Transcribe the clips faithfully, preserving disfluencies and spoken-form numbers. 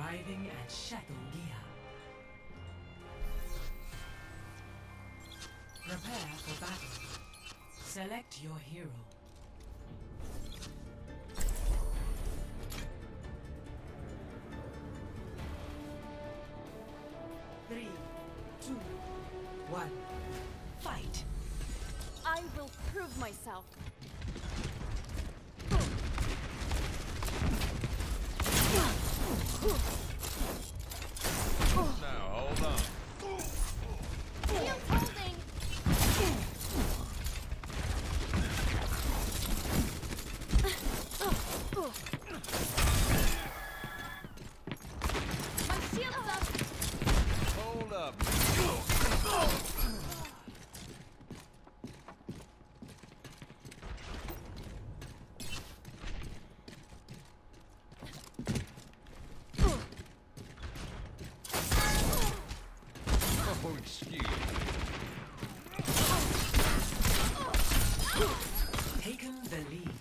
Arriving at Chateau Gia. Prepare for battle. Select your hero. Three, two, one, fight! I will prove myself. Now, hold on. Shield holding! My shield's up! Hold up. Oh, excuse me. Taken the lead.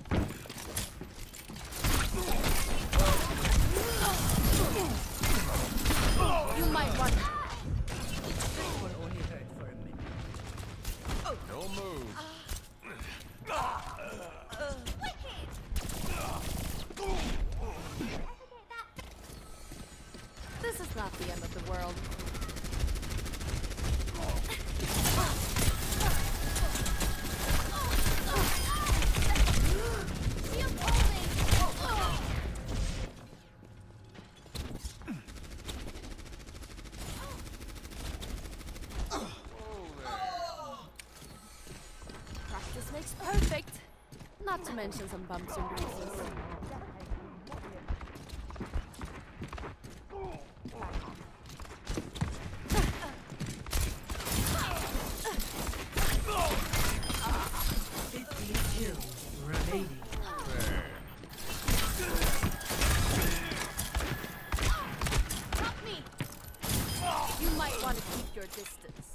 You might want No move. This is not the end of the world. Shield holding! Practice makes perfect. Not to mention some bumps and bruises. fifteen kills remaining. Help me! You might want to keep your distance.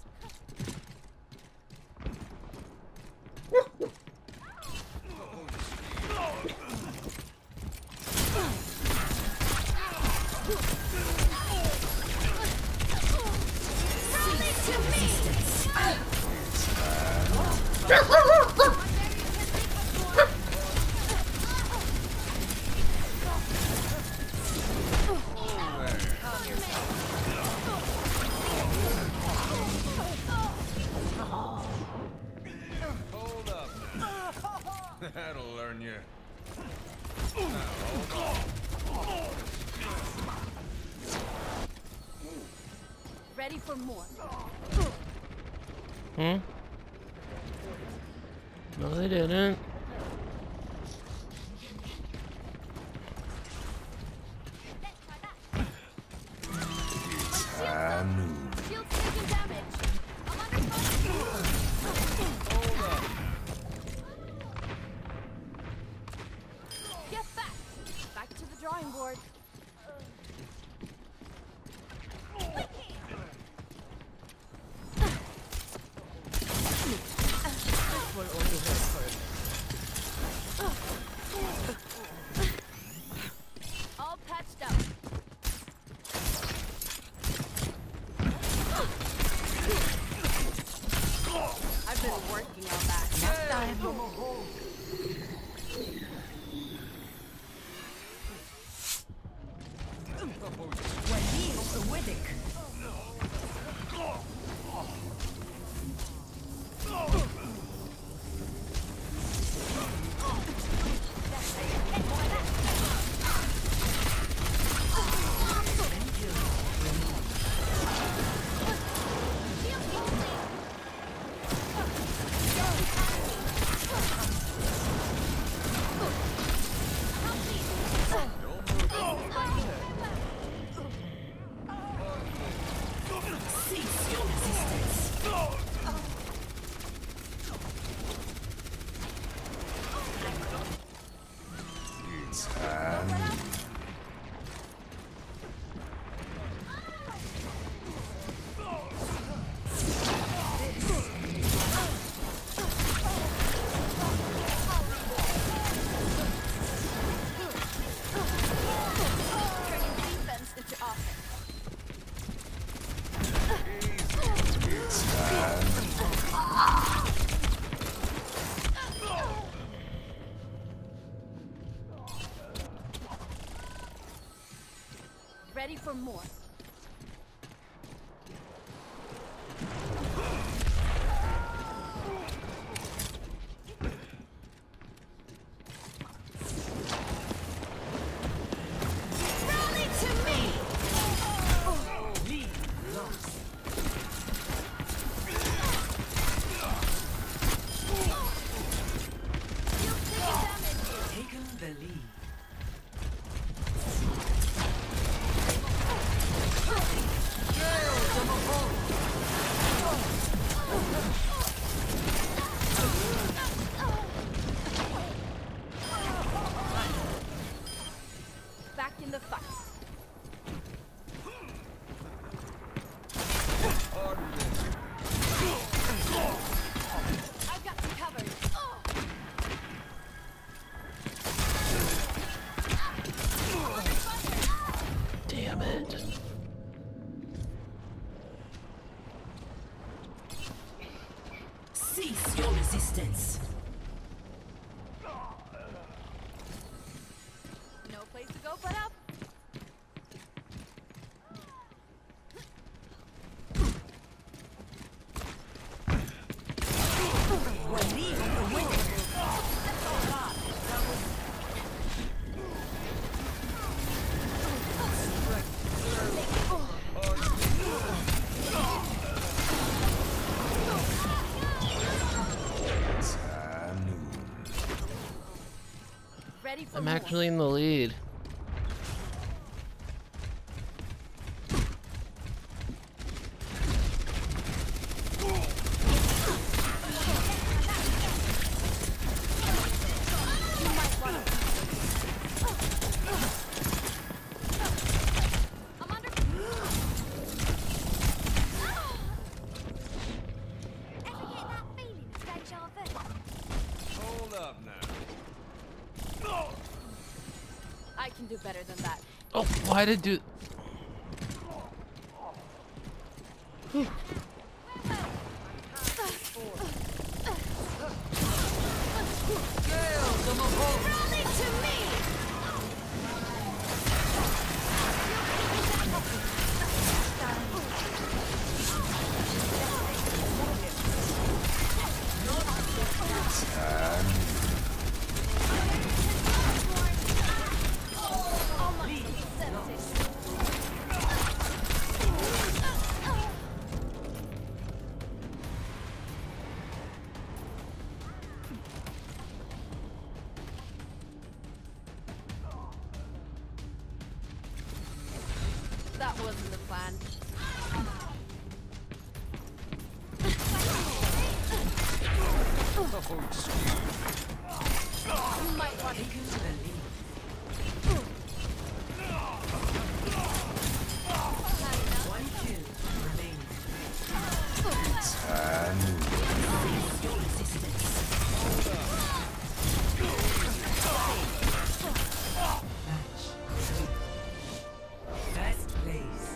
Hold up. That'll learn you. Now, hold on. Ready for more. Hmm? No, they didn't. Shield's taking damage. I'm under fire. Hold up. Get back. Back to the drawing board. Will only hurt for All patched up. I've been working on that. Next time. Wahid Sawidik. Ready for more. Rally to me! Lead lost. You've taken damage. Taken the lead. Back in the fight. I've got you covered. Damn it. Cease your resistance. No place to go but up. Ready for I'm more. actually in the lead. You might want to. I'm under. Ever get that feeling of deja vu? Hold up now. I can do better than that. Oh, why did do? Rally to me! That wasn't the plan. Oh, excuse me. You might want to. Taken the lead. One kill remaining. Cease your resistance. Match three. First place.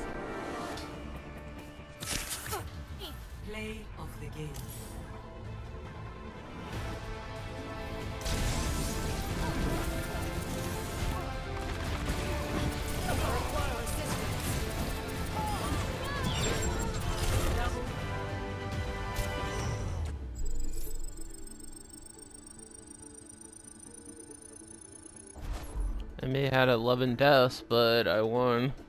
Play of the game. I may have had eleven deaths, but I won.